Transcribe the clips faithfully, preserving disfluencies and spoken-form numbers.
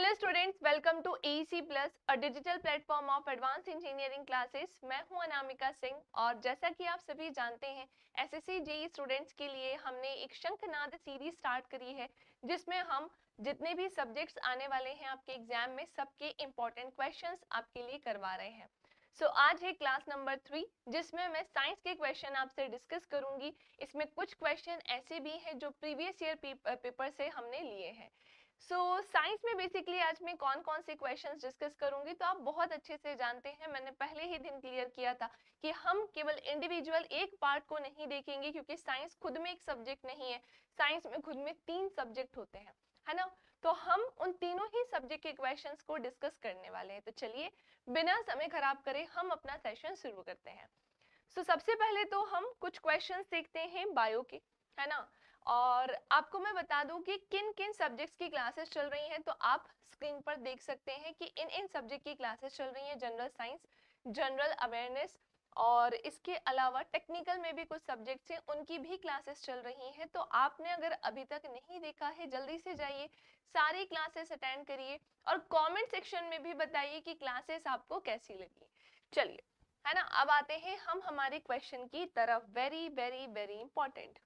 Hello students, welcome to A E C plus, a digital platform of advance engineering classes. मैं हूं अनामिका सिंह और जैसा कि आप सभी जानते हैं, S S C J E students के लिए हमने एक शंखनाद सीरीज स्टार्ट करी है जिसमें हम जितने भी सब्जेक्ट्स आने वाले हैं आपके एग्जाम में सबके इंपॉर्टेंट क्वेश्चंस आपके लिए करवा रहे हैं। सो so, आज है क्लास नंबर थ्री जिसमें मैं साइंस के क्वेश्चन आपसे डिस्कस करूंगी। इसमें कुछ क्वेश्चन ऐसे भी हैं जो प्रीवियस ईयर पेपर से हमने लिए हैं। सो so, साइंस में बेसिकली आज मैं कौन कौन से क्वेश्चंस डिस्कस करूंगी तो आप बहुत अच्छे से जानते हैं, मैंने पहले ही दिन क्लियर किया था कि हम केवल इंडिविजुअल एक पार्ट को नहीं देखेंगे क्योंकि साइंस खुद में एक सब्जेक्ट नहीं है। साइंस में खुद में तीन सब्जेक्ट होते हैं, है ना। तो हम उन तीनों ही सब्जेक्ट के क्वेश्चंस को डिस्कस करने वाले हैं। तो चलिए बिना समय खराब करे हम अपना सेशन शुरू करते हैं। सो so, सबसे पहले तो हम कुछ क्वेश्चंस देखते हैं बायो के, है ना। और आपको मैं बता दूं कि किन किन सब्जेक्ट्स की क्लासेस चल रही हैं। तो आप स्क्रीन पर देख सकते हैं कि इन इन सब्जेक्ट की क्लासेस चल रही हैं। जनरल साइंस, जनरल अवेयरनेस और इसके अलावा टेक्निकल में भी कुछ सब्जेक्ट्स हैं, उनकी भी क्लासेस चल रही हैं। तो आपने अगर अभी तक नहीं देखा है जल्दी से जाइए, सारी क्लासेस अटेंड करिए और कमेंट सेक्शन में भी बताइए कि क्लासेस आपको कैसी लगी। चलिए, है ना, अब आते हैं हम हमारे क्वेश्चन की तरफ। वेरी वेरी वेरी इंपॉर्टेंट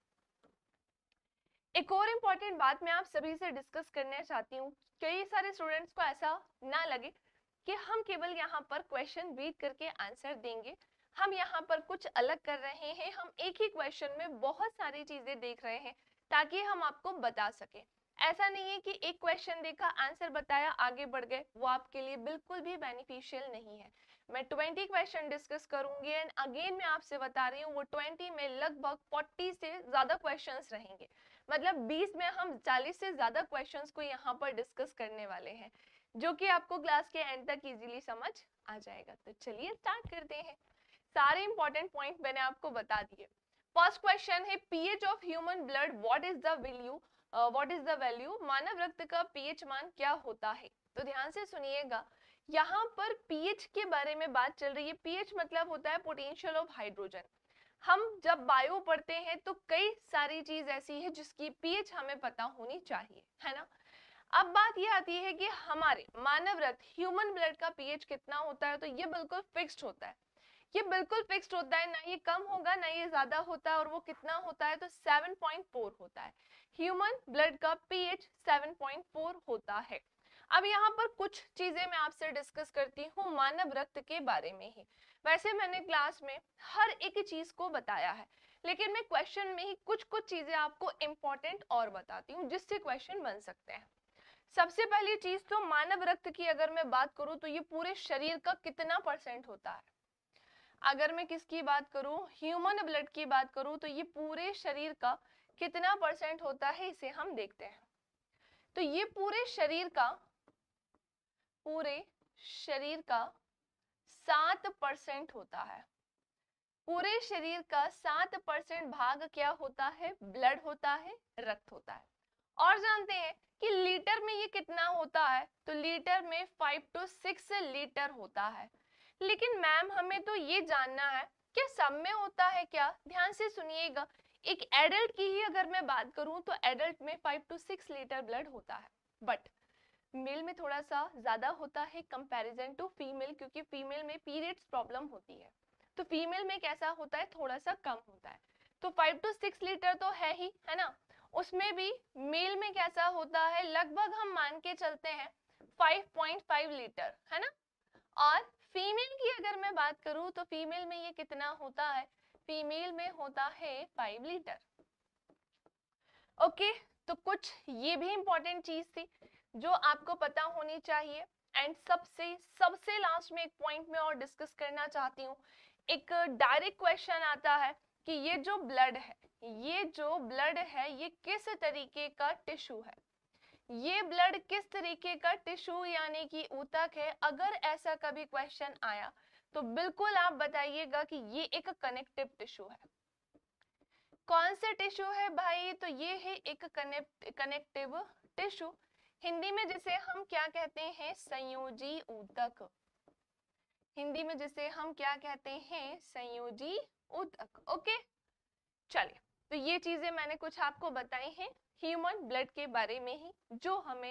एक और इम्पॉर्टेंट बात मैं आप सभी से डिस्कस करना चाहती हूँ। कई सारे स्टूडेंट्स को ऐसा ना लगे कि हम केवल यहाँ पर क्वेश्चन रीड करके आंसर देंगे, हम यहाँ पर कुछ अलग कर रहे हैं। हम एक ही क्वेश्चन में बहुत सारी चीजें देख रहे हैं ताकि हम आपको बता सके। ऐसा नहीं है कि एक क्वेश्चन देखा, आंसर बताया, आगे बढ़ गए, वो आपके लिए बिल्कुल भी बेनिफिशियल नहीं है। मैं ट्वेंटी क्वेश्चन डिस्कस करूंगी एंड अगेन मैं आपसे बता रही हूँ वो ट्वेंटी में लगभग फोर्टी से ज्यादा क्वेश्चंस रहेंगे। मतलब बीस में हम चालीस से ज्यादा क्वेश्चंस को यहाँ पर डिस्कस करने वाले हैं जो कि आपको क्लास के एंड तक इजीली समझ आ जाएगा। तो चलिए स्टार्ट करते हैं। सारे इंपॉर्टेंट पॉइंट मैंने आपको बता दिए। फर्स्ट क्वेश्चन है pH of human blood, what is the value, what is the value, मानव रक्त का पीएच मान क्या होता है। तो ध्यान से सुनिएगा, यहाँ पर पीएच के बारे में बात चल रही है। पीएच मतलब होता है पोटेंशियल ऑफ हाइड्रोजन। हम जब बायो पढ़ते हैं तो कई सारी चीज ऐसी है जिसकी पीएच हमें पता होनी चाहिए, है ना। अब बात ये आती है कि हमारे मानव रक्त ह्यूमन ब्लड का पीएच कितना होता है। तो ये बिल्कुल फिक्स्ड होता है, ये बिल्कुल फिक्स्ड होता है, ना ये कम होगा ना ये ज्यादा होता है। और वो कितना होता है तो सेवन पॉइंट फोर होता है। ह्यूमन ब्लड का पीएच सेवन पॉइंट फोर होता है। अब यहाँ पर कुछ चीजें मैं आपसे डिस्कस करती हूँ मानव रक्त के बारे में ही। वैसे मैंने क्लास में हर एक चीज को बताया है, लेकिन मैं क्वेश्चन में ही कुछ कुछ चीजें आपको इंपॉर्टेंट और बताती हूँ जिससे क्वेश्चन बन सकते हैं। सबसे पहली चीज तो मानव रक्त की अगर मैं बात करूं तो ये पूरे शरीर का कितना परसेंट होता है। अगर मैं किसकी बात करूं, ह्यूमन ब्लड की बात करूं, तो ये पूरे शरीर का कितना परसेंट होता है इसे हम देखते हैं। तो ये पूरे शरीर का पूरे शरीर का सात परसेंट होता है। पूरे शरीर का सात परसेंट भाग क्या होता है, ब्लड होता है, रक्त होता है। और जानते हैं कि लीटर में ये कितना होता है, तो लीटर में फाइव टू सिक्स लीटर होता है। लेकिन मैम हमें तो ये जानना है कि सब में होता है क्या। ध्यान से सुनिएगा, एक एडल्ट की ही अगर मैं बात करूं तो एडल्ट में five to six litre blood होता है, बट मेल में थोड़ा सा ज्यादा होता है कंपैरिजन टू फीमेल, क्योंकि फीमेल में पीरियड्स प्रॉब्लम होती है। तो फीमेल में कैसा होता है, थोड़ा सा कम होता है। तो फाइव टू सिक्स लीटर तो है ही, है ना। उसमें भी मेल में कैसा होता है, लगभग हम मान के चलते हैं फाइव पॉइंट फाइव लीटर, है ना। और फीमेल की अगर मैं बात करूं तो फीमेल में ये कितना होता है, फीमेल में होता है फाइव लीटर। ओके, तो कुछ ये भी इंपॉर्टेंट चीज थी जो आपको पता होनी चाहिए। एंड सबसे सबसे लास्ट में एक पॉइंट में और डिस्कस करना चाहती हूँ। एक डायरेक्ट क्वेश्चन आता है कि ये जो ब्लड है, ये जो ब्लड है ये किस तरीके का टिश्यू है, ये ब्लड किस तरीके का टिश्यू यानी कि ऊतक है। अगर ऐसा कभी क्वेश्चन आया तो बिल्कुल आप बताइएगा कि ये एक कनेक्टिव टिश्यू है। कौन से टिश्यू है भाई, तो ये है एक कनेक्ट कनेक्टिव टिश्यू। हिंदी में जिसे हम क्या कहते हैं, संयोजी ऊतक। हिंदी में जिसे हम क्या कहते हैं, संयोजी ऊतक। ओके, चलिए, तो ये चीजें मैंने कुछ आपको बताई हैं ह्यूमन ब्लड के बारे में ही, जो हमें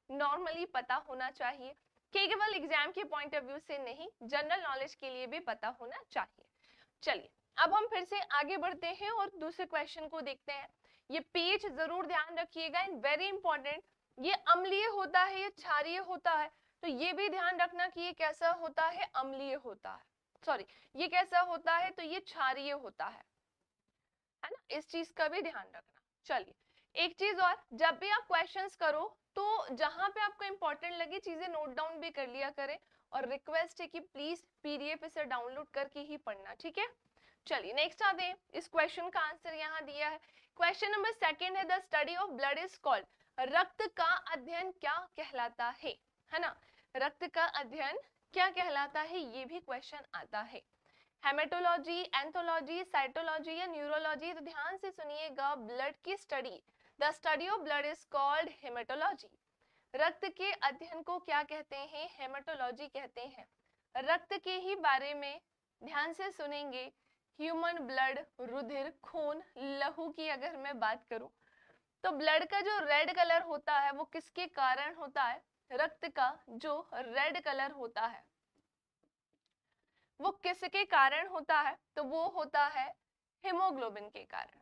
नॉर्मली पता होना चाहिए, केवल एग्जाम के पॉइंट ऑफ व्यू से नहीं, जनरल नॉलेज के लिए भी पता होना चाहिए। चलिए अब हम फिर से आगे बढ़ते हैं और दूसरे क्वेश्चन को देखते हैं। ये पीएच जरूर ध्यान रखिएगा, एंड वेरी इंपॉर्टेंट, ये अम्लीय होता है या क्षारीय होता है, तो ये भी ध्यान रखना कि ये कैसा होता है, अम्लीय होता है, सॉरी ये कैसा होता है, तो ये क्षारीय होता है, है ना, इस चीज का भी ध्यान रखना। चलिए एक चीज और, जब भी आप क्वेश्चंस करो तो जहां पे आपको इंपॉर्टेंट लगे चीजें नोट डाउन भी कर लिया करें, और रिक्वेस्ट है कि प्लीज पीडीएफ इसे डाउनलोड करके ही पढ़ना, ठीक है। चलिए नेक्स्ट आते हैं, इस क्वेश्चन का आंसर यहाँ दिया है। क्वेश्चन नंबर सेकंड है, the study of blood is called, रक्त का अध्ययन क्या कहलाता है, है ना, रक्त का अध्ययन क्या कहलाता है, ये भी क्वेश्चन आता है। हेमेटोलॉजी, एंथोलॉजी, साइटोलॉजी या न्यूरोलॉजी, तो ध्यान से सुनिएगा, ब्लड की study, the study of blood is called haematology. रक्त के अध्ययन को क्या कहते हैं, हेमेटोलॉजी कहते हैं। रक्त के ही बारे में ध्यान से सुनेंगे, ह्यूमन ब्लड, रुधिर, खून, लहू की अगर मैं बात करूं तो ब्लड का जो रेड कलर होता है वो किसके कारण होता है, रक्त का जो रेड कलर होता है वो किसके कारण होता है, तो वो होता है हीमोग्लोबिन के कारण।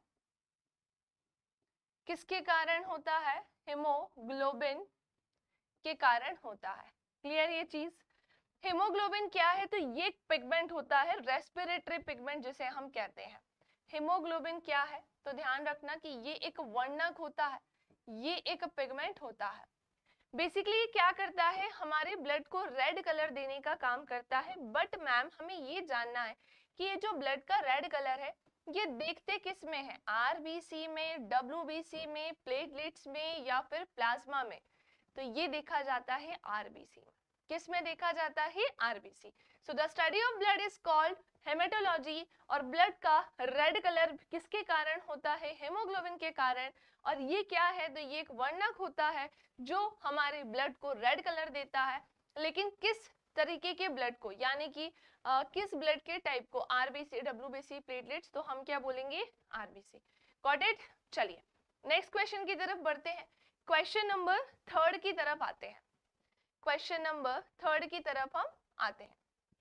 किसके कारण होता है, हीमोग्लोबिन के कारण होता है। क्लियर ये चीज। हीमोग्लोबिन क्या है, तो ये पिगमेंट होता है, रेस्पिरेटरी पिगमेंट जिसे हम कहते हैं। हीमोग्लोबिन क्या है, तो ध्यान रखना कि ये एक वर्णक होता है, ये एक पिगमेंट होता है। बेसिकली क्या करता है, हमारे ब्लड को रेड कलर देने का काम करता है। बट मैम हमें ये जानना है कि ये जो ब्लड का रेड कलर है ये देखते किस में है, आरबीसी में, डब्ल्यूबीसी में, प्लेटलेट्स में या फिर प्लाज्मा में, तो ये देखा जाता है आरबीसी में। किस में देखा जाता है, RBC. So the study of blood is called haematology, और ब्लड का रेड कलर किसके कारण होता है, हेमोग्लोबिन के कारण। और ये क्या है, तो ये एक वर्णक होता है जो हमारे ब्लड को रेड कलर देता है। लेकिन किस तरीके के ब्लड को, यानी कि आ, किस ब्लड के टाइप को, आरबीसी, डब्ल्यूबीसी, प्लेटलेट्स, तो हम क्या बोलेंगे, आरबीसी। Got it. चलिए नेक्स्ट क्वेश्चन की तरफ बढ़ते हैं। क्वेश्चन नंबर थर्ड की तरफ आते हैं। क्वेश्चन नंबर थर्ड की तरफ हम आते हैं।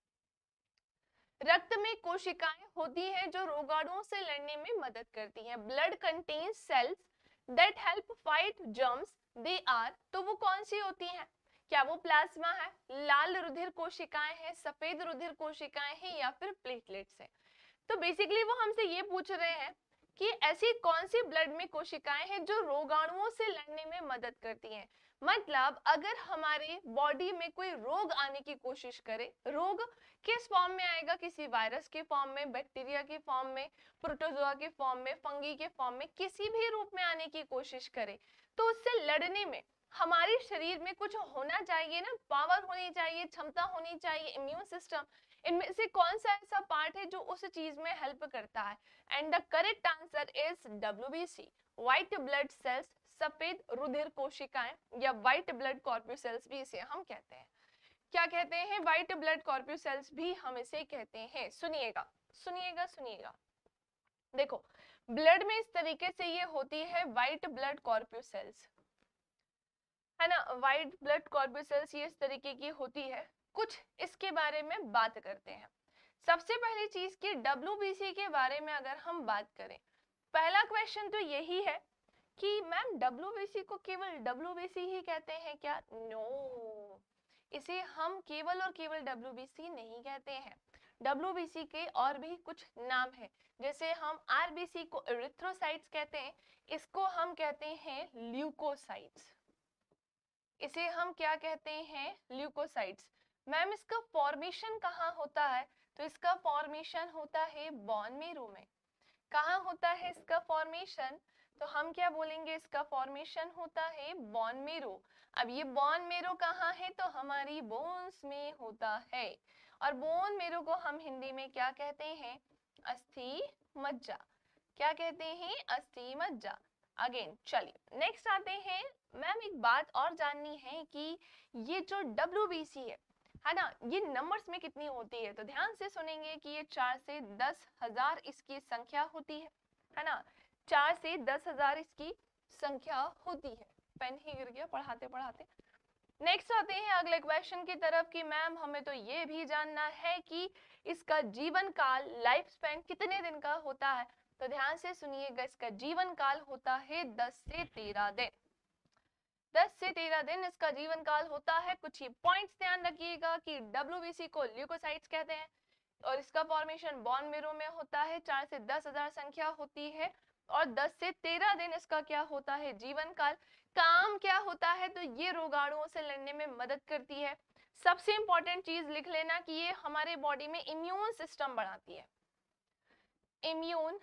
रक्त में कोशिकाएं होती हैं जो रोगाणुओं से लड़ने में मदद करती हैं। Blood contains cells that help fight germs, they are, तो वो कौन सी होती हैं, क्या वो प्लाज्मा है, लाल रुधिर कोशिकाएं हैं, सफेद रुधिर कोशिकाएं हैं या फिर प्लेटलेट्स हैं। तो बेसिकली वो हमसे ये पूछ रहे हैं कि ऐसी कौन सी ब्लड में कोशिकाएं हैं जो रोगाणुओं से लड़ने में मदद करती हैं। मतलब अगर हमारे बॉडी में कोई रोग आने की कोशिश करे, रोग किस फॉर्म में आएगा, किसी वायरस के फॉर्म में, बैक्टीरिया के फॉर्म में, प्रोटोजोआ के फॉर्म में, फंगी के फॉर्म में, किसी भी रूप में आने की कोशिश करे, तो उससे लड़ने में हमारे शरीर में कुछ होना चाहिए ना, पावर होनी चाहिए, क्षमता होनी चाहिए, इम्यून सिस्टम। इनमें से कौन सा ऐसा पार्ट है जो उस चीज में हेल्प करता है, and the correct answer is WBC, white blood cells, सफेद रुधिर कोशिकाएं, या व्हाइट ब्लड कॉर्प्यूसेल्स भी इसे हम कहते हैं। क्या कहते हैं, व्हाइट ब्लड कॉर्प्यूसेल्स भी हम इसे कहते हैं। सुनिएगा सुनिएगा सुनिएगा, देखो ब्लड में इस तरीके से ये होती है व्हाइट ब्लड कॉर्प्यूसेल्स, है ना, व्हाइट ब्लड कॉर्प्यूसेल्स ये इस तरीके की होती है। कुछ इसके बारे में बात करते हैं। सबसे पहली चीज की डब्ल्यूबीसी के बारे में अगर हम बात करें, पहला क्वेश्चन तो यही है कि मैम डब्ल्यूबीसी को केवल डब्ल्यूबीसी ही कहते हैं क्या, नो no. इसे हम केवल और केवल डब्ल्यूबीसी नहीं कहते हैं। डब्ल्यूबीसी के और भी कुछ नाम है, जैसे हम आरबीसी को एरिथ्रोसाइट्स कहते हैं, इसको हम कहते हैं ल्यूकोसाइट्स, इसे हम क्या कहते हैं, ल्यूकोसाइट्स। मैम इसका फॉर्मेशन कहाँ होता है, तो इसका फॉर्मेशन होता है बोन मैरो में। कहाँ होता है इसका फॉर्मेशन, तो हम क्या बोलेंगे, इसका फॉर्मेशन होता है बोन मैरो। अब ये बोन मैरो कहाँ है, तो हमारी बोन्स में होता है, और बोन मैरो को हम हिंदी में क्या कहते हैं, अस्थि मज्जा। क्या कहते हैं, अस्थि मज्जा। अगेन चलिए नेक्स्ट आते हैं। मैम एक बात और जाननी है कि ये जो डब्ल्यूबीसी है है ना, ये नंबर्स में कितनी होती है, तो ध्यान से सुनेंगे कि ये चार से दस हजार इसकी संख्या होती है, है ना, चार से दस हजार इसकी संख्या होती है। पेन ही गिर गया पढ़ाते पढ़ाते। नेक्स्ट आते हैं अगले क्वेश्चन की तरफ कि मैम हमें तो ये भी जानना है कि इसका जीवन काल, लाइफ स्पैन कितने दिन का होता है। तो ध्यान से सुनिएगा, इसका जीवन काल होता है दस से तेरह दिन। दस से तेरह दिन इसका जीवन काल होता है। कुछ ही पॉइंट्स ध्यान रखिएगा कि डब्ल्यूबीसी को ल्यूकोसाइट्स कहते हैं और इसका फॉर्मेशन बोन मेरो में होता है। चार से दस हजार संख्या होती है और दस से तेरह दिन इसका क्या होता है, जीवन काल। काम क्या होता है, तो ये रोगाणुओं से लड़ने में मदद करती है। सबसे इंपॉर्टेंट चीज लिख लेना कि ये हमारे बॉडी में इम्यून सिस्टम बढ़ाती है। इम्यून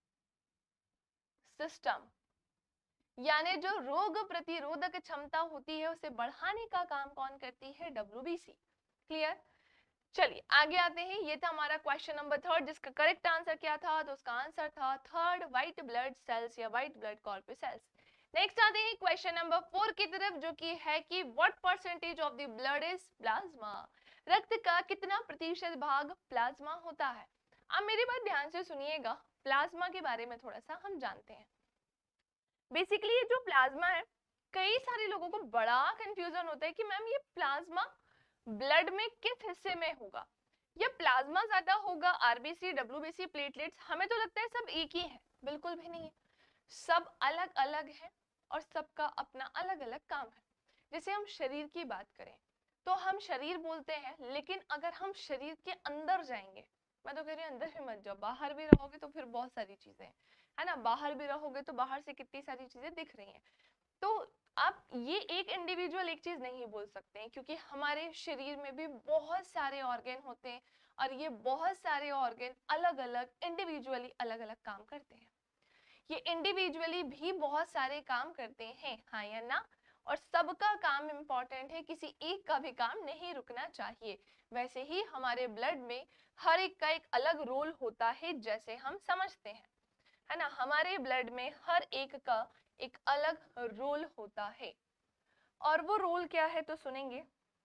सिस्टम यानी जो रोग प्रतिरोधक क्षमता होती है उसे बढ़ाने का काम कौन करती है, डब्ल्यूबीसी। क्लियर। चलिए आगे आते हैं। ये था हमारा क्वेश्चन नंबर थर्ड, जिसका करेक्ट आंसर क्या था, तो उसका आंसर था थर्ड, व्हाइट ब्लड सेल्स या व्हाइट ब्लड कॉर्पस्कल्स। नेक्स्ट आते हैं क्वेश्चन नंबर फोर की तरफ, जो कि है कि what percentage of the blood is plasma. रक्त का कितना प्रतिशत भाग प्लाज्मा होता है। अब मेरी बात ध्यान से सुनिएगा, प्लाज्मा के बारे में थोड़ा सा हम जानते हैं। बेसिकली ये जो प्लाज्मा है, कई सारे लोगों को बड़ा कंफ्यूजन होता है कि मैम ये प्लाज्मा ब्लड में किस हिस्से में होगा। ये प्लाज्मा ज्यादा होगा आरबीसी, डब्ल्यूबीसी, प्लेटलेट्स। हमें तो लगता है सब एक ही है, बिल्कुल भी नहीं है। सब अलग अलग है और सबका अपना अलग अलग काम है। जैसे हम शरीर की बात करें तो हम शरीर बोलते हैं, लेकिन अगर हम शरीर के अंदर जाएंगे, मैं तो कह रही हूँ अंदर भी मत जाओ, बाहर भी रहोगे तो फिर बहुत सारी चीजें हैं, है ना। बाहर भी रहोगे तो बाहर से कितनी सारी चीजें दिख रही हैं। तो आप ये एक इंडिविजुअल एक चीज नहीं बोल सकते हैं, क्योंकि हमारे शरीर में भी बहुत सारे ऑर्गन होते हैं और ये बहुत सारे ऑर्गन अलग अलग इंडिविजुअली अलग अलग काम करते हैं। ये इंडिविजुअली भी बहुत सारे काम करते हैं, हाँ या ना। और सबका काम इंपॉर्टेंट है, किसी एक का भी काम नहीं रुकना चाहिए। वैसे ही हमारे ब्लड में हर एक का एक अलग रोल होता है, जैसे हम समझते हैं, है ना। हमारे ब्लड में हर एक का एक अलग रोल होता है और वो रोल क्या है तो सुनेंगे।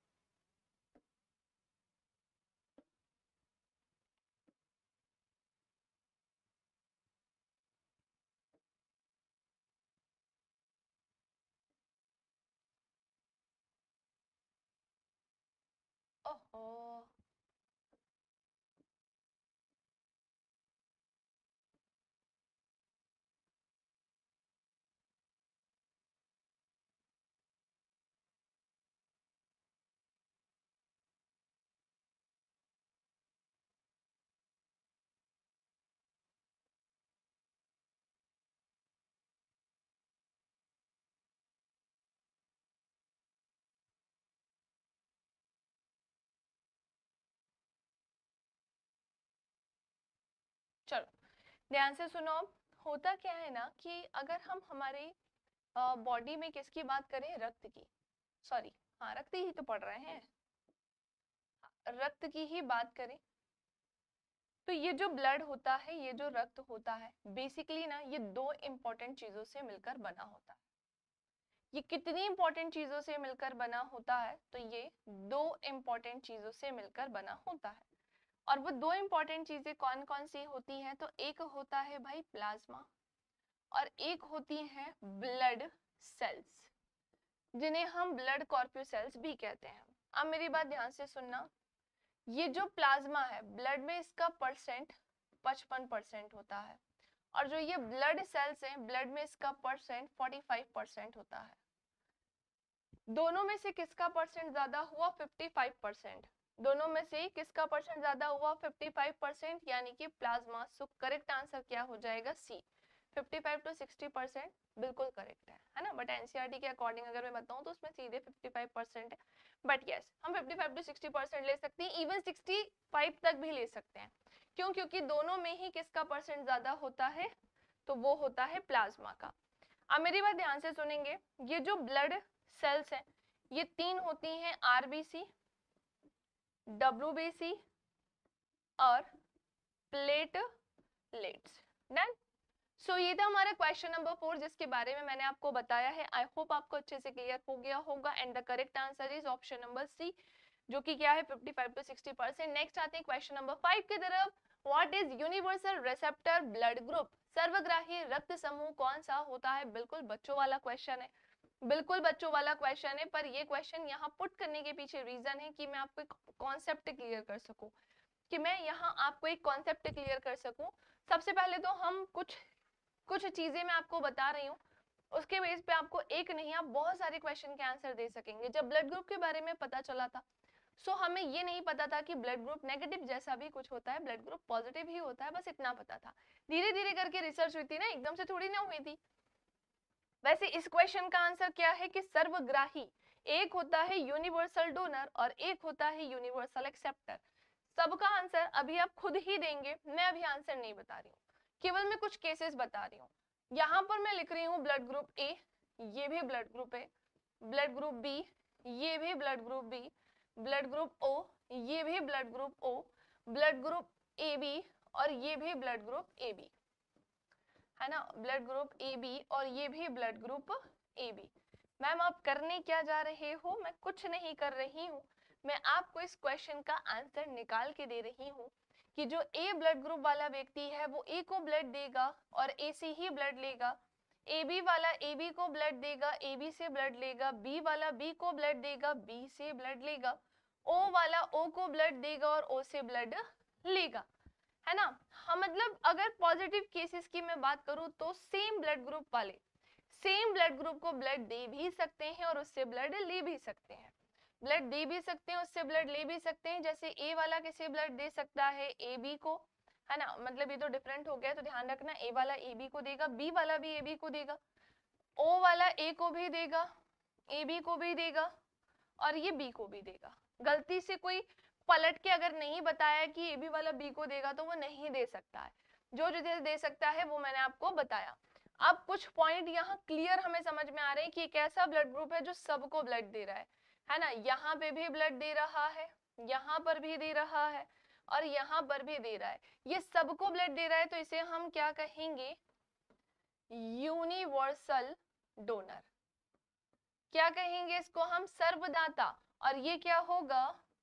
ओहो, चलो ध्यान से सुनो। होता क्या है ना कि अगर हम हमारे बॉडी में किसकी बात करें, रक्त की, सॉरी हाँ रक्त ही तो पढ़ रहे हैं, रक्त की ही बात करें, तो ये जो ब्लड होता है, ये जो रक्त होता है, बेसिकली ना ये दो इंपॉर्टेंट चीजों से मिलकर बना होता है। ये कितनी इंपॉर्टेंट चीजों से मिलकर बना होता है, तो ये दो इंपॉर्टेंट चीजों से मिलकर बना होता है। और वो दो इंपॉर्टेंट चीजें कौन कौन सी होती हैं, तो एक होता है भाई प्लाज्मा और एक होती हैं ब्लड सेल्स, जिन्हें हम ब्लड कॉर्पस्कल्स भी कहते हैं। अब मेरी बात ध्यान से सुनना, ये जो प्लाज्मा है ब्लड में, इसका परसेंट पचपन परसेंट होता है और जो ये ब्लड सेल्स हैं ब्लड में, इसका परसेंट पैंतालीस परसेंट होता है। दोनों में से किसका परसेंट ज्यादा हुआ, पचपन परसेंट। दोनों में से किसका परसेंट ज्यादा हुआ, पचपन परसेंट, यानी कि प्लाज्मा। सो करेक्ट आंसर क्या हो जाएगा, सी। पचपन टू साठ परसेंट बिल्कुल करेक्ट है, है ना। बट एनसीईआरटी के अकॉर्डिंग अगर मैं बताऊं तो उसमें सीधे पचपन परसेंट है। बट यस, हम पचपन टू साठ परसेंट ले सकते हैं, इवन पैंसठ तक भी ले सकते हैं। क्यों, क्योंकि दोनों में ही किसका परसेंट ज्यादा होता है, तो वो होता है प्लाज्मा का। अब मेरी बात ध्यान से सुनेंगे, ये जो ब्लड सेल्स हैं ये तीन होती हैं, आरबीसी, डब्ल्यूबीसी और प्लेटलेट्स। डन। सो ये था हमारा क्वेश्चन नंबर फोर, जिसके बारे में मैंने आपको बताया है। आई होप आपको अच्छे से क्लियर हो गया होगा। And the correct answer is option number C, जो कि क्या है पचपन टू साठ परसेंट। नेक्स्ट आते हैं क्वेश्चन नंबर फाइव की तरफ। What is universal receptor blood group. सर्वग्राही रक्त समूह कौन सा होता है। बिल्कुल बच्चों वाला क्वेश्चन है, बिल्कुल बच्चों वाला क्वेश्चन है, पर ये क्वेश्चन यहाँ पुट करने के पीछे रीजन है कि मैं आपको एक कॉन्सेप्ट क्लियर कर सकूं, कि मैं यहाँ आपको एक कॉन्सेप्ट क्लियर कर सकूं। सबसे पहले तो हम कुछ कुछ चीजें मैं आपको बता रही हूँ, उसके बेस पे आपको एक नहीं आप बहुत सारे क्वेश्चन के आंसर दे सकेंगे। जब ब्लड ग्रुप के बारे में पता चला था, सो हमें ये नहीं पता था कि ब्लड ग्रुप नेगेटिव जैसा भी कुछ होता है, ब्लड ग्रुप पॉजिटिव ही होता है, बस इतना पता था। धीरे धीरे करके रिसर्च हुई थी ना, एकदम से थोड़ी ना हुई थी। वैसे इस क्वेश्चन का आंसर क्या है कि सर्वग्राही, एक होता है यूनिवर्सल डोनर और एक होता है यूनिवर्सल एक्सेप्टर। सबका आंसर अभी आप खुद ही देंगे, मैं अभी आंसर नहीं बता रही हूँ, केवल मैं कुछ केसेस बता रही हूँ। यहाँ पर मैं लिख रही हूँ ब्लड ग्रुप ए, ये भी ब्लड ग्रुप है, ब्लड ग्रुप बी, ये भी blood group B, blood group O, ये भी blood group O, blood group A B और ये भी ब्लड ग्रुप ए बी, है ना, ब्लड ग्रुप ए बी और ये भी blood group A B. Ma'am आप करने क्या जा रहे हो? मैं कुछ नहीं कर रही हूँ, मैं आपको इस क्वेश्चन का आंसर निकाल के दे रही हूँ कि जो ए ब्लड ग्रुप वाला व्यक्ति है वो ए को ब्लड देगा और ए से ही ब्लड लेगा, ए बी वाला ए बी को ब्लड देगा, ए बी से ब्लड लेगा, बी वाला बी को ब्लड देगा, बी से ब्लड लेगा, ओ वाला ओ को ब्लड देगा और ओ से ब्लड लेगा, है ना। हाँ, मतलब अगर पॉजिटिव केसेस की मैं बात करूं तो सेम ब्लड ग्रुप वाले सेम ब्लड ग्रुप को ब्लड दे भी सकते हैं और उससे ब्लड ले भी सकते हैं, ब्लड दे भी सकते हैं, उससे ब्लड ले भी सकते हैं। जैसे ए वाला किसे ब्लड दे सकता है? ए बी को, है ना, मतलब ये तो डिफरेंट हो गया, तो ध्यान रखना, ए वाला ए बी को देगा, बी वाला भी ए बी को देगा, ओ वाला ए को भी देगा, ए बी को भी देगा और ये बी को भी देगा। गलती से कोई पलट के अगर नहीं बताया कि ए बी वाला बी को देगा तो वो नहीं दे सकता है, जो जो दे सकता है वो मैंने आपको बताया। अब कुछ पॉइंट यहाँ क्लियर हमें समझ में आ रहे हैं कि एक ऐसा ब्लड ग्रुप है जो सबको ब्लड दे रहा है है ना, यहाँ पे भी ब्लड दे रहा है, यहाँ पर भी दे रहा है और यहाँ पर भी दे रहा है, ये सबको ब्लड दे रहा है, तो इसे हम क्या कहेंगे? Universal donor. क्या कहेंगे इसको हम? सर्वदाता। और ये क्या होगा?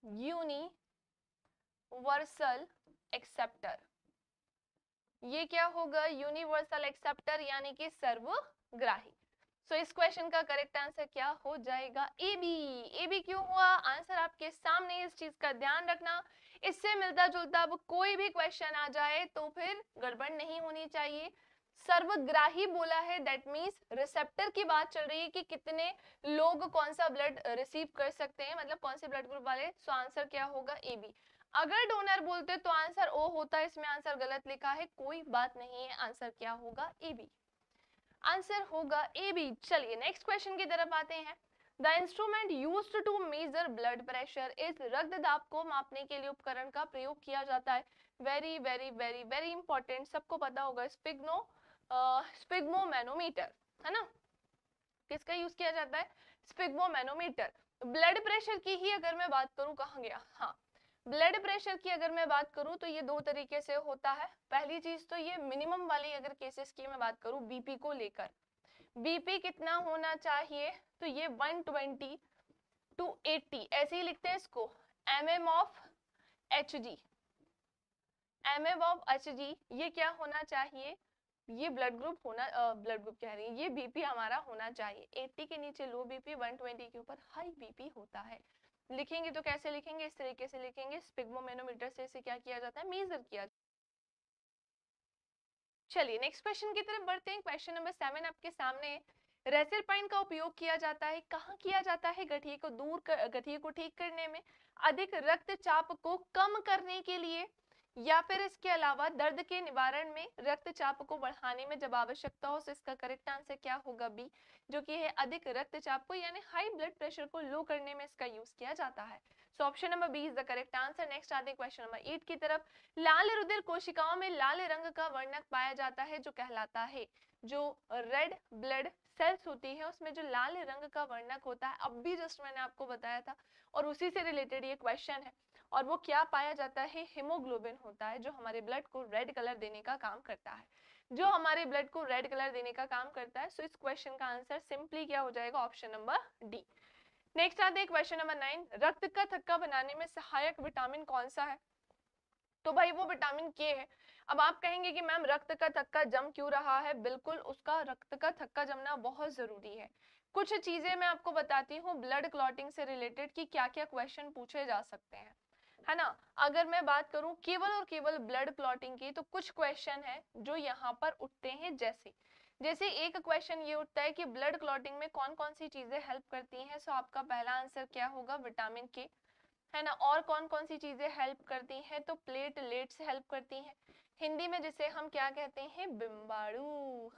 Universal acceptor. ये क्या होगा? यूनिवर्सल एक्सेप्टर यानी कि सर्वग्राही। सो so, इस क्वेश्चन का करेक्ट आंसर क्या हो जाएगा? A B. ए बी क्यों हुआ? आंसर आपके सामने, इस चीज का ध्यान रखना। इससे मिलता जुलता अब कोई भी क्वेश्चन आ जाए तो फिर गड़बड़ नहीं होनी चाहिए। सर्वग्राही बोला है, दैट मींस रिसेप्टर की बात चल रही है कि कितने लोग कौन सा ब्लड रिसीव कर सकते हैं, मतलब कौन से ब्लड ग्रुप वाले। सो आंसर क्या होगा? A B. अगर डोनर बोलते तो आंसर ओ होता, इसमें आंसर गलत लिखा है, कोई बात नहीं है, आंसर क्या होगा? A B. आंसर होगा ए बी। चलिए नेक्स्ट क्वेश्चन की तरफ आते हैं। The instrument used to measure blood pressure is, रक्त दाब को मापने के लिए उपकरण का प्रयोग किया जाता है। Very very very very important, सबको पता होगा, स्पिग्नो स्पिग्मोमैनोमीटर, है ना। किसका यूज किया जाता है? स्पिग्मोमैनोमीटर। ब्लड प्रेशर की ही अगर मैं बात करूं, कहां गया, हाँ, ब्लड प्रेशर की अगर मैं बात करूं तो ये दो तरीके से होता है। पहली चीज तो ये मिनिमम वाली अगर केसेस की मैं बात करूं, बीपी को लेकर, बीपी कितना होना चाहिए? तो ये वन ट्वेंटी टू एटी, ऐसे ही लिखते हैं इसको, mm of Hg, mm of Hg, ये क्या होना चाहिए? ये ब्लड ग्रुप होना, ब्लड ग्रुप कह रही है, ये बीपी हमारा होना चाहिए। अस्सी के नीचे लो बीपी, वन ट्वेंटी के ऊपर हाई बीपी होता है। लिखेंगे तो कैसे लिखेंगे? इस तरीके से लिखेंगे, स्पिग्मोमेनोमीटर से इसे क्या किया जाता है? मेजर किया। चलिए नेक्स्ट क्वेश्चन की तरफ बढ़ते हैं। क्वेश्चन नंबर सेवन आपके सामने। रेसिलपाइन का उपयोग किया जाता है, कहाँ किया जाता है? गठिए को दूर कर, गठिए को ठीक करने में, अधिक रक्तचाप को कम करने के लिए, या फिर इसके अलावा दर्द के निवारण में, रक्तचाप को बढ़ाने में जब आवश्यकता हो। तो इसका करेक्ट आंसर क्या होगा? बी, जो कि है अधिक रक्तचाप को यानी हाई ब्लड प्रेशर को लो करने में इसका यूज किया जाता है। So option number B is the correct answer. Next आते हैं क्वेश्चन नंबर एट की तरफ। लाल रुधिर कोशिकाओं में लाल रंग का वर्णक पाया जाता है जो कहलाता है, जो रेड ब्लड सेल्स होती है उसमें जो लाल रंग का वर्णक होता है, अब भी जस्ट मैंने आपको बताया था और उसी से रिलेटेड ये क्वेश्चन है, और वो क्या पाया जाता है? हीमोग्लोबिन होता है, जो हमारे ब्लड को रेड कलर देने का काम करता है, जो हमारे ब्लड को रेड कलर देने का काम करता है। सो इस क्वेश्चन का आंसर सिंपली क्या हो जाएगा? Option number D. नेक्स्ट आते हैं क्वेश्चन नंबर नाइन। रक्त का थक्का बनाने में सहायक विटामिन कौन सा है? तो भाई वो विटामिन के है। अब आप कहेंगे कि मैम रक्त का थक्का जम क्यों रहा है? बिल्कुल, उसका रक्त का थक्का जमना बहुत जरूरी है। कुछ चीजें मैं आपको बताती हूँ ब्लड क्लॉटिंग से रिलेटेड कि क्या क्या क्वेश्चन पूछे जा सकते हैं, है ना। अगर मैं बात करूं केवल और केवल ब्लड क्लॉटिंग की, तो कुछ क्वेश्चन है जो यहाँ पर उठते हैं। जैसे जैसे एक क्वेश्चन ये उठता है कि ब्लड क्लॉटिंग में कौन कौन सी चीजें हेल्प करती हैं। सो आपका पहला आंसर क्या होगा, विटामिन के, है ना। और कौन कौन सी चीजें हेल्प करती हैं, तो प्लेटलेट्स हेल्प करती हैं। हिंदी में जिसे हम क्या कहते हैं, बिम्बाणु।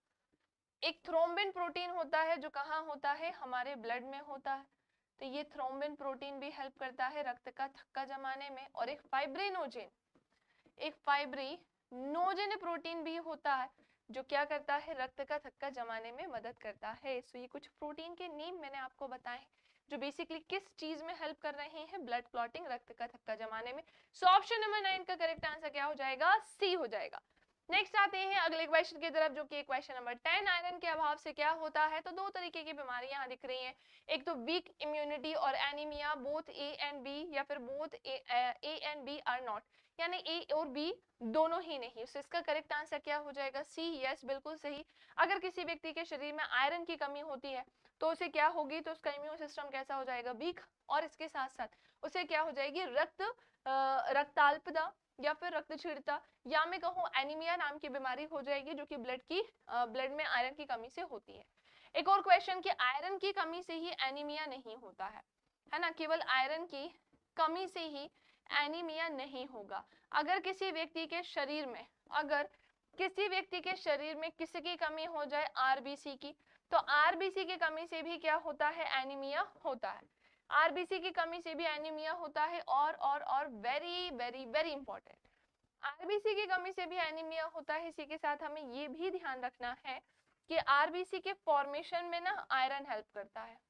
एक थ्रोम्बिन प्रोटीन होता है जो कहाँ होता है, हमारे ब्लड में होता है। तो ये थ्रोम्बिन प्रोटीन भी हेल्प करता है रक्त का थक्का जमाने में। और एक फाइब्रिनोजेन, एक फाइब्रिनोजेन प्रोटीन भी होता है जो क्या करता है, रक्त का थक्का जमाने में मदद करता है। सो ये कुछ प्रोटीन के नेम मैंने आपको बताए जो बेसिकली किस चीज में हेल्प कर रहे हैं, ब्लड क्लॉटिंग, रक्त का थक्का जमाने में। सो ऑप्शन नंबर नाइन का करेक्ट आंसर क्या हो जाएगा, सी हो जाएगा। नेक्स्ट आते हैं अगले क्वेश्चन की तरफ, जो कि क्वेश्चन नंबर टेन, आयरन के अभाव से क्या होता है। तो दो तरीके की बीमारियां यहाँ दिख रही हैं, एक तो वीक इम्यूनिटी और anaemia, both A and B, या फिर both A and B are not, यानी ए और बी दोनों ही नहीं। so, इसका करेक्ट आंसर क्या हो जाएगा, सी, यस, बिल्कुल सही। अगर किसी व्यक्ति के शरीर में आयरन की कमी होती है तो उसे क्या होगी, तो उसका इम्यून सिस्टम कैसा हो जाएगा, वीक। और इसके साथ साथ उसे क्या हो जाएगी, रक्त रक्ताल्पता या फिर रक्तक्षीणता, या मैं कहूँ एनीमिया नाम की बीमारी हो जाएगी, जो कि ब्लड की ब्लड में आयरन की कमी से होती है। एक और क्वेश्चन कि आयरन की कमी से ही एनीमिया नहीं होता है, है ना। केवल आयरन की कमी से ही एनीमिया नहीं होगा। अगर किसी व्यक्ति के शरीर में अगर किसी व्यक्ति के शरीर में किसी की कमी हो जाए आरबीसी की, तो आरबीसी की कमी से भी क्या होता है, एनीमिया होता है। आरबीसी की कमी से भी एनीमिया होता है। और और और very very very important, RBC की कमी से भी एनीमिया होता है। इसी के साथ हमें ये भी ध्यान रखना है कि आरबीसी के फॉर्मेशन में ना आयरन हेल्प करता है,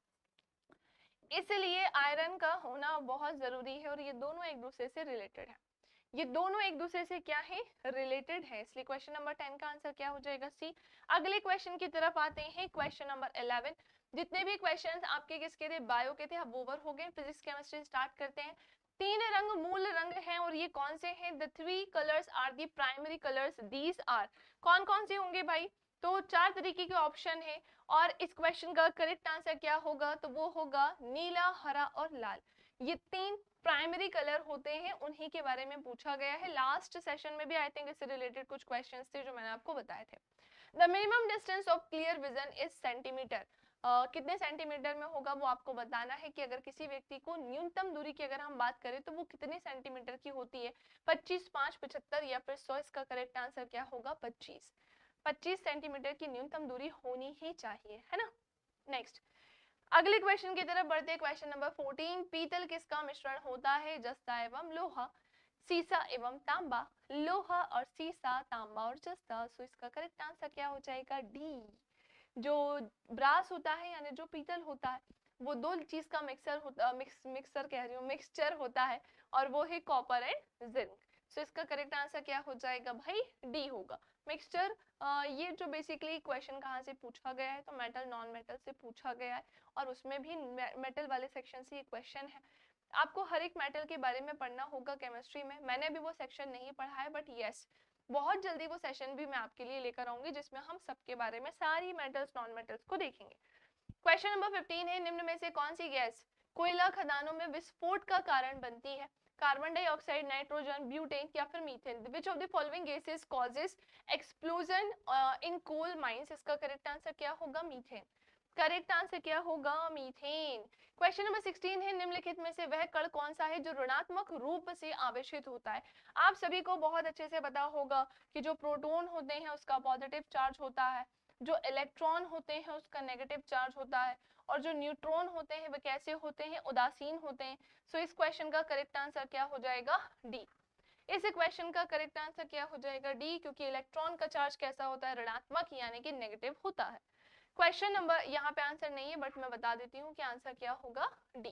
इसलिए आयरन का होना बहुत जरूरी है। और ये दोनों एक दूसरे से रिलेटेड है, ये दोनों एक दूसरे से क्या है, रिलेटेड है। इसलिए क्वेश्चन नंबर टेन का आंसर क्या हो जाएगा, सी। अगले क्वेश्चन की तरफ आते हैं, क्वेश्चन नंबर इलेवन। जितने भी क्वेश्चंस आपके किसके थे, बायो के थे, अब ओवर हो गए। फिजिक्स केमिस्ट्री स्टार्ट करते हैं। तीन रंग मूल रंग हैं, और ये कौन से हैं, the three colours are the primary colours, these are, कौन कौन से होंगे भाई, तो चार तरीके के ऑप्शन है। और इस क्वेश्चन का करेक्ट आंसर क्या होगा, तो वो होगा नीला, हरा और लाल। ये तीन प्राइमरी कलर होते हैं, उन्हीं के बारे में पूछा गया है। लास्ट सेशन में भी आई थिंक इससे रिलेटेड कुछ क्वेश्चंस थे जो मैंने आपको बताए थे। The minimum distance of clear vision is centimetre, कितने सेंटीमीटर में होगा वो आपको बताना है। कि अगर किसी व्यक्ति को न्यूनतम दूरी की अगर हम बात करें तो वो कितने सेंटीमीटर की होती है, पच्चीस, पाँच, पचहत्तर या फिर सौ। इसका करेक्ट आंसर क्या होगा, पच्चीस। पच्चीस सेंटीमीटर की न्यूनतम दूरी होनी ही चाहिए, है ना। नेक्स्ट अगले क्वेश्चन की तरफ बढ़ते हैं, क्वेश्चन नंबर फोर्टीन। पीतल किसका मिश्रण होता है, जस्ता एवं लोहा, सीसा एवं तांबा, लोहा और सीसा, तांबा और जस्ता। सो इसका करेक्ट आंसर क्या हो जाएगा, डी। जो ब्रास होता है यानी जो पीतल होता है, वो दो चीज का मिक्सर होता मिक्स मिक्सर कह रही हूँ मिक्सचर होता है, और वो है कॉपर एंड जिंक। सो इसका करेक्ट आंसर क्या हो जाएगा भाई, डी होगा। मिक्सचर, ये जो बेसिकली क्वेश्चन कहाँ से पूछा गया है, तो मेटल नॉन मेटल से पूछा गया है, और उसमें भी मेटल वाले सेक्शन से ये क्वेश्चन है। आपको हर एक मेटल के बारे में पढ़ना होगा केमिस्ट्री में, मैंने अभी वो सेक्शन नहीं पढ़ा है, बट यस बहुत जल्दी वो सेशन भी मैं आपके लिए लेकर आऊंगी, जिसमें हम सबके बारे में सारी मेटल्स नॉन मेटल्स को देखेंगे। क्वेश्चन नंबर फिफ्टीन है, निम्न में से कौन सी गैस कोयला खदानों में विस्फोट का कारण बनती है, कार्बन डाइऑक्साइड, नाइट्रोजन, ब्यूटेन या फिर methane. Which of the following gases causes explosion in coal mines. इसका करेक्ट आंसर क्या होगा, मीथेन। करेक्ट आंसर क्या होगा, मीथेन। क्वेश्चन नंबर सिक्सटीन है, निम्नलिखित में से वह कण कौन सा है जो ऋणात्मक रूप से आवेशित होता है। आप सभी को बहुत अच्छे से पता होगा कि जो प्रोटॉन होते हैं उसका पॉजिटिव चार्ज होता है, जो इलेक्ट्रॉन होते हैं उसका नेगेटिव चार्ज होता है, और जो न्यूट्रॉन होते हैं वे कैसे होते हैं, उदासीन होते हैं। सो इस क्वेश्चन का करेक्ट आंसर क्या हो जाएगा, डी। इस क्वेश्चन का करेक्ट आंसर क्या हो जाएगा, डी, क्योंकि इलेक्ट्रॉन का चार्ज कैसा होता है, ऋणात्मक यानी कि नेगेटिव होता है। क्वेश्चन नंबर यहाँ पे आंसर नहीं है, बट मैं बता देती हूँ कि आंसर क्या होगा, D.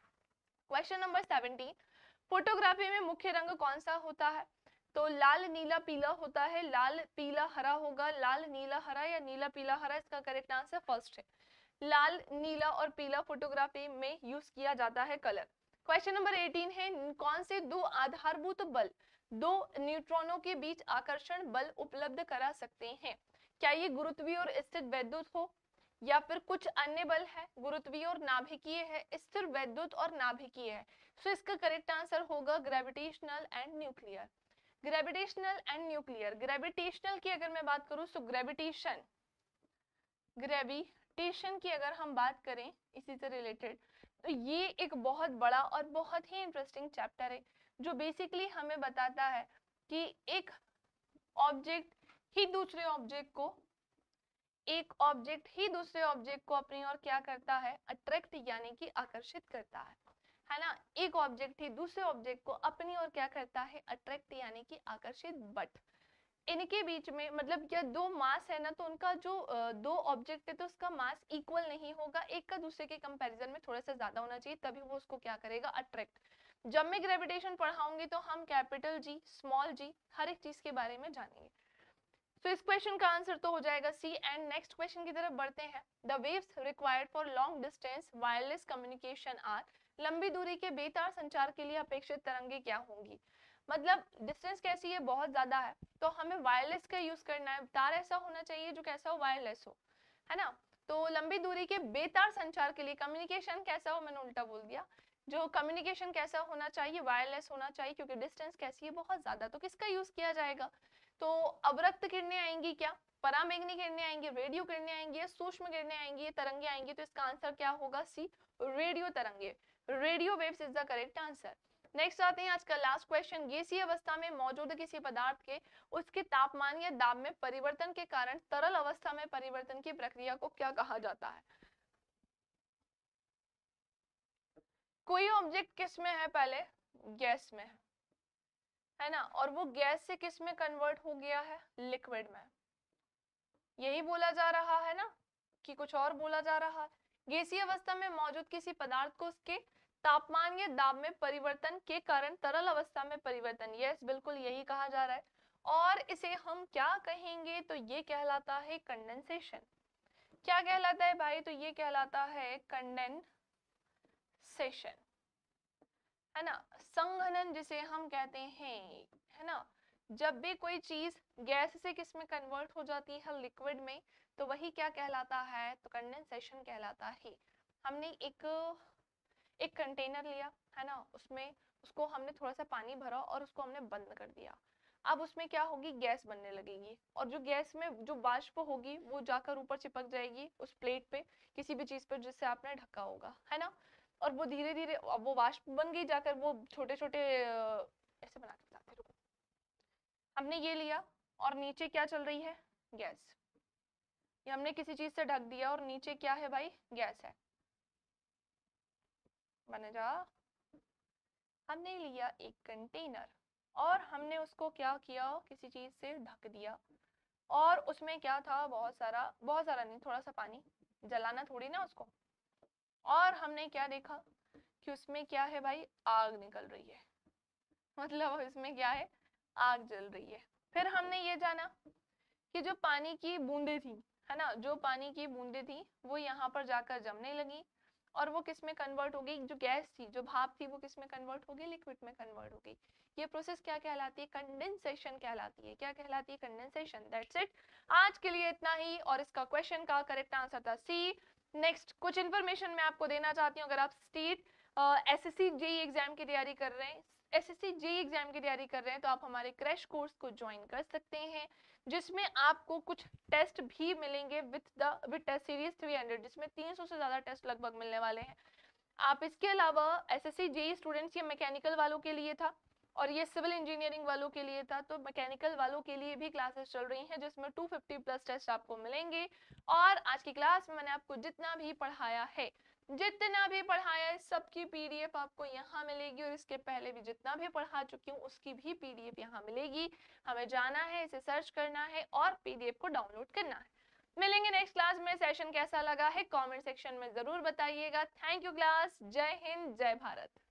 Question number seventeen, photography में मुख्य रंग कौन सा होता है, तो लाल, नीला, पीला होता है। लाल, पीला, हरा होगा, लाल, नीला, हरा या नीला, पीला, हरा। इसका करेक्ट आंसर फर्स्ट है, लाल, नीला और पीला फोटोग्राफी में यूज किया जाता है कलर। क्वेश्चन नंबर एटीन है, कौन से दो आधारभूत बल दो न्यूट्रॉनों के बीच आकर्षण बल उपलब्ध करा सकते हैं। क्या ये गुरुत्वीय और स्थित वैद्युत हो, या फिर कुछ अन्य बल है, गुरुत्वीय और नाभिकीय है, स्थिर वैद्युत और नाभिकीय है। सो इसका करेक्ट आंसर होगा gravitational and nuclear. Gravitational and nuclear. Gravitational की अगर मैं बात करूं तो ग्रेविटेशन ग्रेविटेशन की अगर हम बात करें इसी से रिलेटेड, तो ये एक बहुत बड़ा और बहुत ही इंटरेस्टिंग चैप्टर है जो बेसिकली हमें बताता है कि एक ऑब्जेक्ट ही दूसरे ऑब्जेक्ट को एक ऑब्जेक्ट ही दूसरे ऑब्जेक्ट को अपनी ओर क्या करता है, अट्रैक्ट यानी कि आकर्षित करता है, है ना। एक ऑब्जेक्ट ही दूसरे ऑब्जेक्ट को अपनी ओर क्या करता है, अट्रैक्ट यानी कि आकर्षित। बट इनके बीच में मतलब क्या दो मास है ना, तो उनका जो दो ऑब्जेक्ट है तो उसका मास इक्वल नहीं होगा, एक का दूसरे के कंपैरिजन में थोड़ा सा ज्यादा होना चाहिए, तभी वो उसको क्या करेगा, अट्रैक्ट। जब मैं ग्रेविटेशन पढ़ाऊंगी तो हम कैपिटल जी, स्मॉल जी, हर एक चीज के बारे में जानेंगे। तो इस क्वेश्चन का आंसर तो हो जाएगा सी। एंड नेक्स्ट क्वेश्चन की तरफ बढ़ते हैं। The waves required for long distance wireless communication are. लंबी दूरी के बेतार संचार के लिए अपेक्षित तरंगें क्या होंगी। मतलब डिस्टेंस कैसी है, बहुत ज्यादा है, तो हमें वायरलेस का यूज करना है। तार ऐसा होना चाहिए जो कैसा हो, वायरलेस हो, है ना। तो लंबी दूरी के बेतार संचार के लिए कम्युनिकेशन कैसा हो, मैंने उल्टा बोल दिया, जो कम्युनिकेशन कैसा होना चाहिए, वायरलेस होना चाहिए, क्योंकि डिस्टेंस कैसी है, बहुत ज्यादा। तो किसका यूज किया जाएगा, तो अवरक्त किरणें आएंगी क्या, पराबैंगनी किरणें आएंगी, रेडियो किरणें आएंगी, सूक्ष्म किरणें आएंगी, तरंगे आएंगी। तो इसका आंसर क्या होगा, सी, रेडियो तरंगे। Radio waves is the correct answer. Next आते हैं आज का लास्ट क्वेश्चन। गैसीय अवस्था में मौजूद किसी पदार्थ के उसके तापमान या दाब में परिवर्तन के कारण तरल अवस्था में परिवर्तन की प्रक्रिया को क्या कहा जाता है। कोई ऑब्जेक्ट किस में है, पहले गैस में है, है ना, और वो गैस से किस में कन्वर्ट हो गया है, लिक्विड में। यही बोला जा रहा है ना, कि कुछ और बोला जा रहा है। गैसीय अवस्था में मौजूद किसी पदार्थ को उसके तापमान या दाब में परिवर्तन के कारण तरल अवस्था में परिवर्तन, यस बिल्कुल यही कहा जा रहा है। और इसे हम क्या कहेंगे, तो ये कहलाता है कंडेंसेशन। क्या कहलाता है भाई, तो ये कहलाता है कंडेंसेशन, है ना। संघनन जिसे हम कहते हैं, है ना। जब भी कोई चीज गैस से किस में कन्वर्ट हो जाती है, लिक्विड में, तो वही क्या कहलाता है, तो कंडेंसेशन कहलाता है। हमने एक एक कंटेनर लिया, है ना, उसमें उसको हमने थोड़ा सा पानी भरा और उसको हमने बंद कर दिया। अब उसमें क्या होगी, गैस बनने लगेगी, और जो गैस में जो वाष्प होगी वो जाकर ऊपर चिपक जाएगी उस प्लेट पे, किसी भी चीज पर जिससे आपने ढका होगा, है ना। और वो धीरे धीरे वो वाष्प बन गई, जाकर वो छोटे छोटे ऐसे बना के बताते, रुको। हमने ये लिया और नीचे क्या चल रही है, गैस। ये हमने किसी चीज से ढक दिया और नीचे क्या है भाई, गैस है। बने जा, हमने लिया एक कंटेनर और हमने उसको क्या किया, किसी चीज से ढक दिया, और उसमें क्या था, बहुत सारा, बहुत सारा नहीं, थोड़ा सा पानी, जलाना थोड़ी ना उसको। और हमने क्या देखा कि उसमें क्या है भाई, आग निकल रही है, मतलब इसमें क्या है, आग जल रही है। फिर हमने ये जाना कि जो पानी की बूंदे थी, है ना, जो पानी की बूंदे थी वो यहाँ पर जाकर जमने लगी, और वो किस में कन्वर्ट हो गई, जो गैस थी, जो भाप थी, वो किस में कन्वर्ट हो गई, लिक्विड में कन्वर्ट हो गई। ये प्रोसेस क्या कहलाती है, कंडेंसेशन कहलाती है। क्या कहलाती है, कंडेंसेशन। दैट्स इट, आज के लिए इतना ही। और इसका क्वेश्चन का करेक्ट आंसर था सी। नेक्स्ट कुछ इन्फॉर्मेशन मैं आपको देना चाहती हूँ। अगर आप स्टेट एसएससी जेई एग्जाम की तैयारी कर रहे हैं, एसएससी जेई एग्जाम की तैयारी कर रहे हैं, तो आप हमारे क्रैश कोर्स को ज्वाइन कर सकते हैं, जिसमें आपको कुछ टेस्ट भी मिलेंगे with the with test series three hundred, जिसमें तीन सौ से ज्यादा टेस्ट लगभग मिलने वाले हैं। आप इसके अलावा एसएससी जेई स्टूडेंट्स, ये मैकेनिकल वालों के लिए था और ये सिविल इंजीनियरिंग वालों के लिए था, तो मैकेनिकल वालों के लिए भी क्लासेस चल रही हैं, जिसमें दो सौ पचास प्लस टेस्ट आपको मिलेंगे। और आज की क्लास में मैंने आपको जितना भी पढ़ाया है, जितना भी पढ़ाया है, सबकी पीडीएफ आपको यहाँ मिलेगी, और इसके पहले भी जितना भी पढ़ा चुकी हूँ उसकी भी पीडीएफ यहाँ मिलेगी। हमें जाना है, इसे सर्च करना है और पीडीएफ को डाउनलोड करना है। मिलेंगे नेक्स्ट क्लास में। सेशन कैसा लगा है कमेंट सेक्शन में जरूर बताइएगा। थैंक यू क्लास, जय हिंद, जय भारत।